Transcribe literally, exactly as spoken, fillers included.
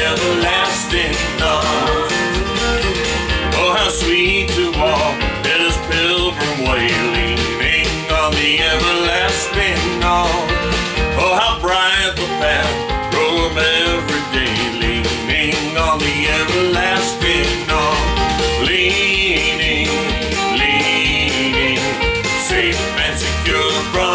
everlasting arms. Oh, how sweet to walk this pilgrim way, leaning on the everlasting arms. Oh, how bright the path from every day, leaning on the everlasting arms. Leaning, leaning, safe and secure from